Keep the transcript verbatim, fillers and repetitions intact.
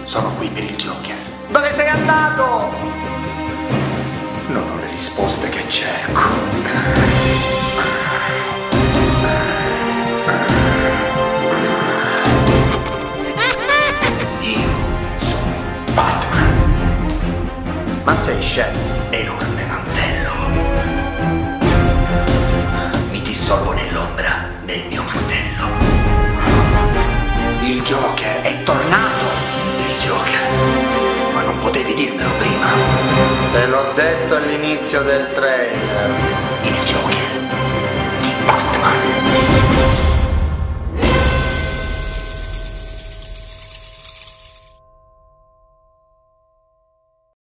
Sono qui per il Joker. Dove sei andato? Non ho le risposte che cerco. Io sono Batman. Ma sei scemo? Enorme mantello. Mi dissolvo nell'ombra, nel mio mantello. Il Joker è tornato. Il Joker. Ma non potevi dirmelo prima. Te l'ho detto all'inizio del trailer. Il Joker di Batman.